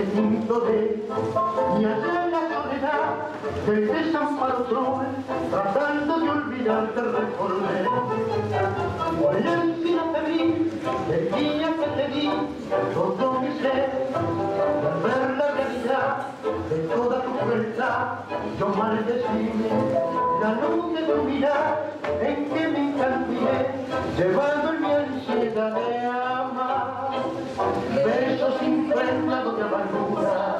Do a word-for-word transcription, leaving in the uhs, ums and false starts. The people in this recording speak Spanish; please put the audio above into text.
tinto de y allá en la soledad del desamparo trove, tratando de olvidarte reformé. Por el encino febril del día que te di todo mi ser, al ver la realidad de toda tu crueldad, yo maldecime la luz de tu mirar en que me encandilé, llevando en mi ansiedad de amar, besos impregnados de amargura.